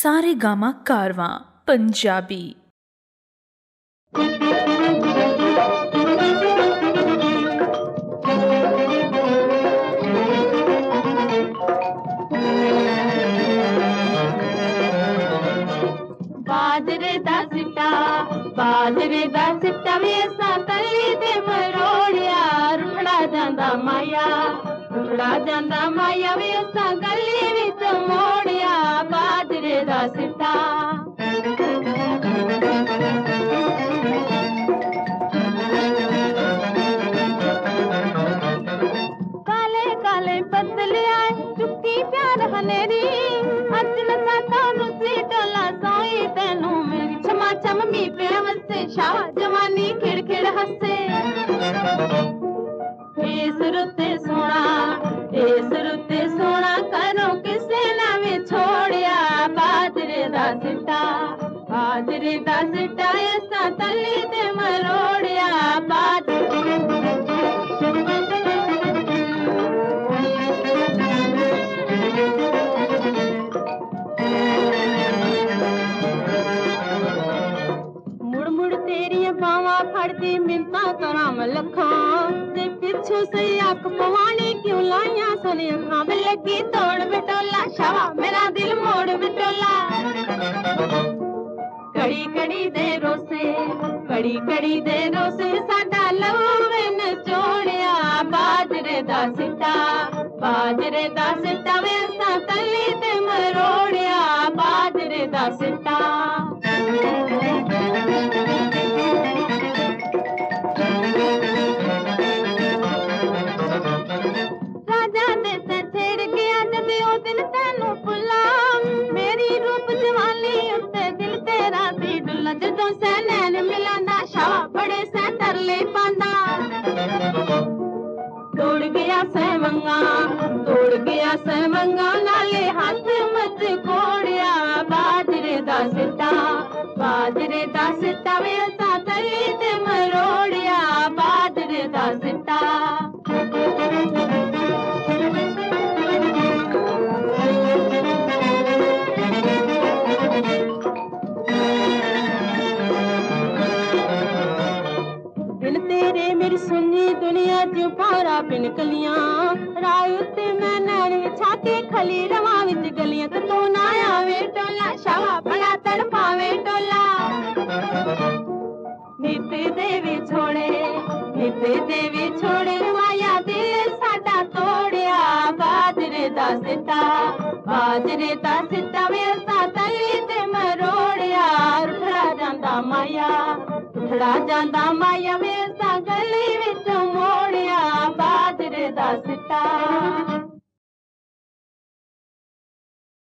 सारेगामा कारवां पंजाबी। बाजरे दा सिट्टा वे असां तली ते मरोड़िया रुखड़ा जांदा माया वे असां गली विच मोड़िया बाजरे दा सिट्टा काले काले बदले आए चुक्की प्यार हनेरी अजन साता रुसी डोला सोई तेनू मेरी छमा छम मी पे वसे शाह जवानी खिड़ खिड़ हसे इस रुते सोना करो किसे ना वे छोड़िया बाजरे दा सिट्टा ऐसा तली ते मरोड़िया फड़ती मिलता कराम लखा ते पिछू से अख पवानी क्यों लाइया सने अखां में लगी तोड़ बिटोला शावा मेरा दिल मोड़ बिटोला कड़ी कड़ी दे रोसे साडा लवे न चोड़िया बाजरे दा सिट्टा वे असां तली ते मरोड़िया बाजरे दा सिट्टा जदों से नैन मिलांदा शाह बड़े से तरले पांदा तोड़ गया सेवंगा नाले हाथ मत कोड़िया बाजरे दा सिट्टा वे असां तली ते मरोड़िया बाजरे दा सिट्टा मेरी सुनी दुनिया च पारा पिन कलियां राय उत्ते मैं नैन छाती खली रवा विच गलियां ते तू ना आवे टोला शावा बड़ा तड़पावे टोला नित देवी छोड़े माया दिल साडा तोड़िया बाजरे दा सिट्टा वे असां तली ते मरोड़िया रुखड़ा जांदा माया वे असां गली विच मोड़िया बाजरे दा सिट्टा।